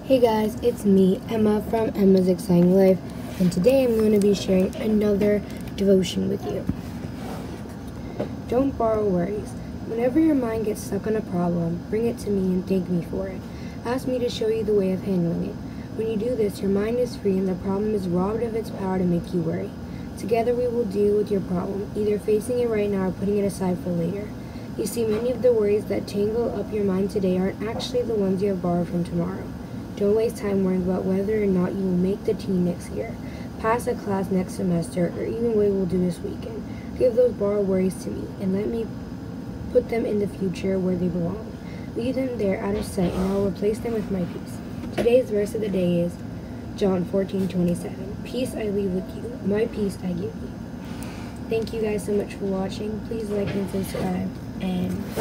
Hey guys, it's me, Emma from Emma's Exciting Life, and today I'm going to be sharing another devotion with you. Don't borrow worries. Whenever your mind gets stuck on a problem, bring it to me and thank me for it. Ask me to show you the way of handling it. When you do this, your mind is free and the problem is robbed of its power to make you worry. Together we will deal with your problem, either facing it right now or putting it aside for later. You see, many of the worries that tangle up your mind today aren't actually the ones you have borrowed from tomorrow. Don't waste time worrying about whether or not you will make the team next year, pass a class next semester, or even what you will do this weekend. Give those borrowed worries to me, and let me put them in the future where they belong. Leave them there out of sight, and I will replace them with my peace. Today's verse of the day is John 14:27. Peace I leave with you, my peace I give you. Thank you guys so much for watching. Please like and subscribe, and